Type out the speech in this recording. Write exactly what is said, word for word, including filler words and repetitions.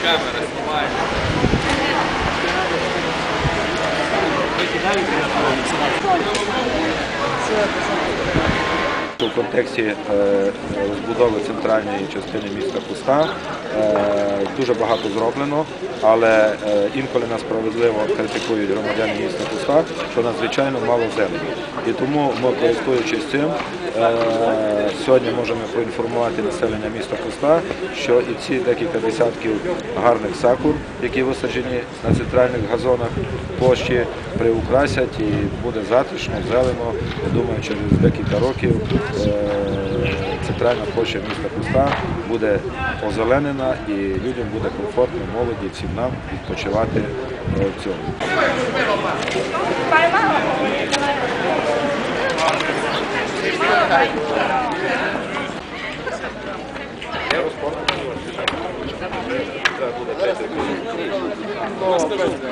камера знімає. У контексті розбудови центральної частини міста Хуста дуже багато зроблено, але інколи несправедливо критикують громадяни міста Хуста, що надзвичайно мало землі. І тому ми, користуючись цим, сьогодні можемо проінформувати населення міста Хуста, що і ці декілька десятків гарних сакур, які висаджені на центральних газонах площі, приукрасять і буде затишно, зелено. Я думаю, через декілька років центральна площа міста Хуста буде озеленена і людям буде комфортно, молоді, всім нам відпочивати в цьому. Аеропорт.